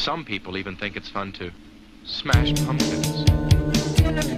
Some people even think it's fun to smash pumpkins.